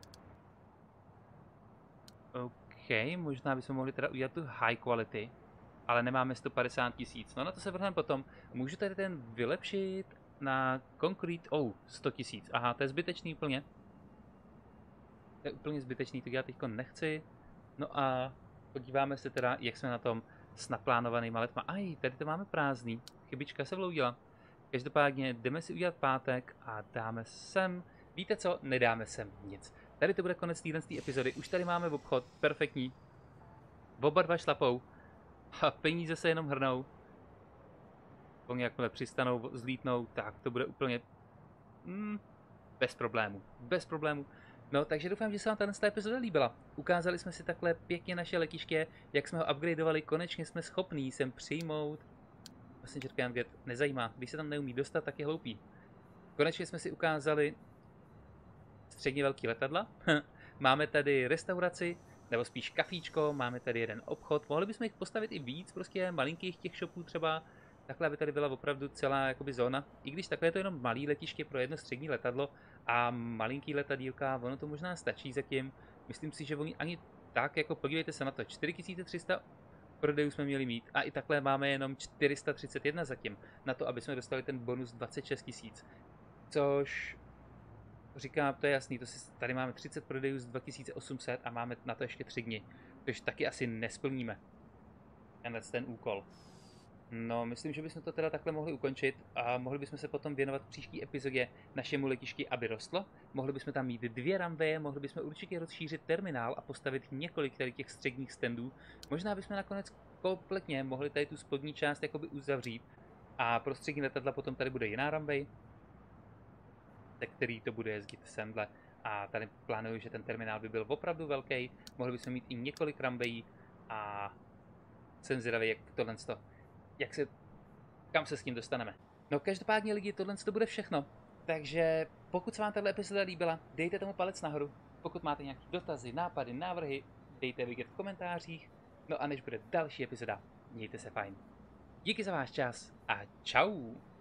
OK, možná bychom mohli teda udělat tu high quality. Ale nemáme 150 000. No na to se vrhneme potom. Můžu tady ten vylepšit na concrete. 100 000. Aha, to je zbytečný úplně. To je úplně zbytečný, to já teďko nechci. No a podíváme se teda, jak jsme na tom s naplánovanýma letma. Tady to máme prázdný. Chybička se vloudila. Každopádně jdeme si udělat pátek a dáme sem. Víte co? Nedáme sem nic. Tady to bude konec téhle epizody. Už tady máme obchod. Perfektní. Oba 2 šlapou. A peníze se jenom hrnou. Oni jakmile přistanou, zlítnou, tak to bude úplně bez problému. Bez problému. No, takže doufám, že se vám tato epizoda líbila. Ukázali jsme si takhle pěkně naše letiště, jak jsme ho upgradeovali, konečně jsme schopní sem přijmout. Vlastně čerpám, kde nezajímá, když se tam neumí dostat, tak je hloupý. Konečně jsme si ukázali středně velký letadla. Máme tady restauraci, nebo spíš kafíčko, máme tady jeden obchod. Mohli bychom jich postavit i víc, prostě malinkých těch shopů třeba. Takhle, aby tady byla opravdu celá jakoby zóna. I když takhle je to jenom malý letiště pro jedno střední letadlo a malinký letadílka, ono to možná stačí zatím. Myslím si, že oni ani tak, jako podívejte se na to, 4300 prodejů jsme měli mít a i takhle máme jenom 431 zatím, na to, aby jsme dostali ten bonus 26 000. Což říkám, to je jasný, tady máme 30 prodejů z 2800 a máme na to ještě 3 dny, což taky asi nesplníme ten úkol. No, myslím, že bychom to teda takhle mohli ukončit a mohli bychom se potom věnovat v příští epizodě našemu letišti, aby rostlo. Mohli bychom tam mít 2 runwaye, mohli bychom určitě rozšířit terminál a postavit několik tady těch středních standů. Možná bychom nakonec kompletně mohli tady tu spodní část jakoby uzavřít a pro střední letadla potom tady bude jiná runway, se který to bude jezdit semhle. A tady plánuju, že ten terminál by byl opravdu velký, mohli bychom mít i několik runwayí a jsem zvědavý, jak tohle kam se s tím dostaneme. No každopádně lidi, tohle to bude všechno. Takže pokud se vám tato epizoda líbila, dejte tomu palec nahoru. Pokud máte nějaké dotazy, nápady, návrhy, dejte vidět v komentářích. No a než bude další epizoda, mějte se fajn. Díky za váš čas a čau!